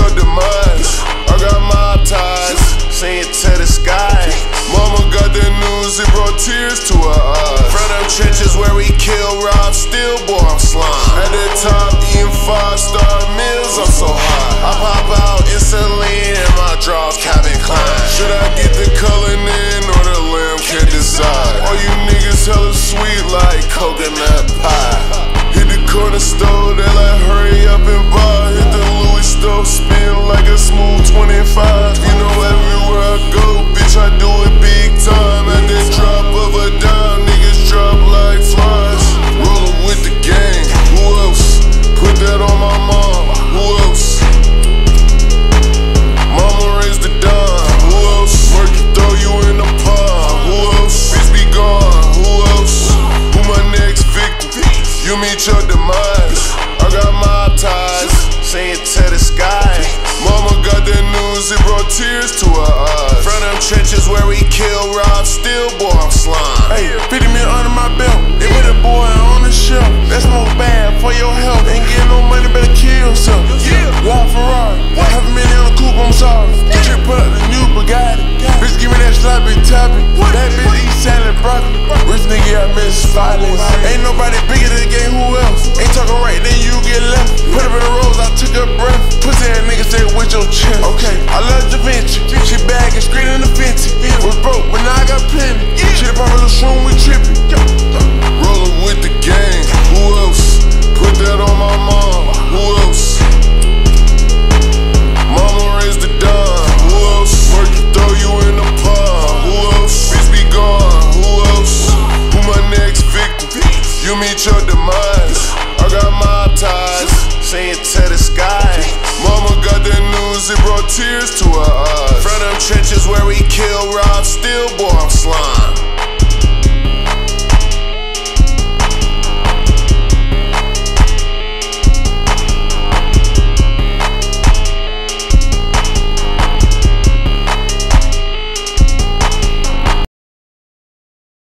your demise. I got mob ties, saying to the sky. Mama got the news, it brought tears to her eyes. From them trenches where we kill, rob, steal, boy, I'm slime. At the top, eating 5-star meals, I'm so high. I pop out instantly in my drawers, Calvin Klein. Should I get the coloring in or the lamb can't decide? All you niggas hella sweet like coconut pie. Hit the corner store, they like hurry up and buy. Hit the Louis store, spin like a smooth 25. You know everywhere I go, bitch, I do it big time. At the drop of a dime, niggas drop like flies. Rollin' with the gang, who else? Put that on my mom, who else? Mama raised the dime, who else? Work you, throw you in the pond, who else? Bitch be gone, who else? Who my next victim? You meet your demise. I got mob ties, saying to the sky. Mama got the news, it brought tears to her eyes. From them trenches where we kill, rob, steal, boy, I'm slime. Hey, 50 mil under my belt, they put a boy on the shelf. That's no bad for your health. Ain't getting no money, better kill yourself. Yeah, walk Ferrari, half a million on the coupe, I'm sorry. Trip put up the new Bugatti. Bitch, give me that sloppy toppy. That bitch eat salad broccoli. Rich nigga, I miss violence. Ain't nobody bigger than the game, who else? Ain't talking right, then you get left. Put up in the rose, I took a breath. Pussy ass nigga say with your chest. Okay, I love Da Vinci. She bag and screen in the Fenty. Was broke, but now I got plenty. She the pop a little shroom, we trippie. Rollin' with the gang, who else? Put that on my mom, who else? Mama raised the dime, who else? Work you, throw you in the pond, who else? Bitch be gone, who else? Who my next victim? You meet your demise. I got mob ties, saying to the sky. Mama got the news, it brought tears to her eyes. From them trenches where we kill, rob, steal, boy, I'm slime.